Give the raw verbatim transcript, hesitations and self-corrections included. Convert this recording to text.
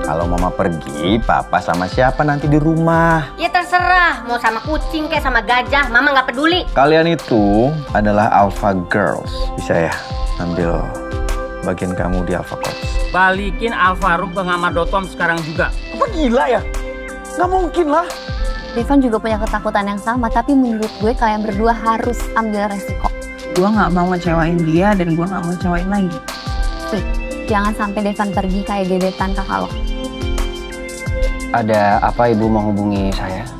Kalau mama pergi, papa sama siapa nanti di rumah? Ya terserah, mau sama kucing kayak sama gajah, mama nggak peduli. Kalian itu adalah Alpha Girls. Bisa ya ambil bagian kamu di Alpha Coach. Balikin Alvaro ke Ngamar dot com sekarang juga. Apa gila ya? Nggak mungkin lah. Devan juga punya ketakutan yang sama, tapi menurut gue kalian berdua harus ambil resiko. Gue nggak mau ngecewain dia dan gue nggak mau ngecewain lagi. Nih, jangan sampai Devan pergi kayak gebetan kakak lo. Ada apa ibu mau hubungi saya?